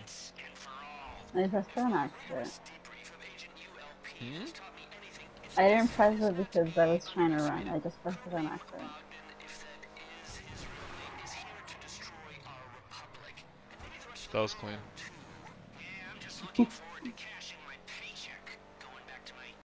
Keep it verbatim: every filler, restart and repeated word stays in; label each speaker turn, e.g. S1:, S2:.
S1: I pressed it on accident.
S2: Hmm?
S1: I didn't press it because I was trying to run. I just pressed it on accident.
S2: That was clean.